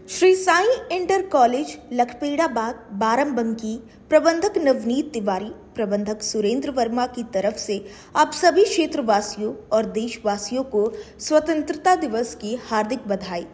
Shri Sai inter college Lakhpeda Bagh Barabanki प्रबंधक नवनीत तिवारी, प्रबंधक सुरेंद्र वर्मा की तरफ से आप सभी क्षेत्रवासियों और देशवासियों को स्वतंत्रता दिवस की हार्दिक बधाई।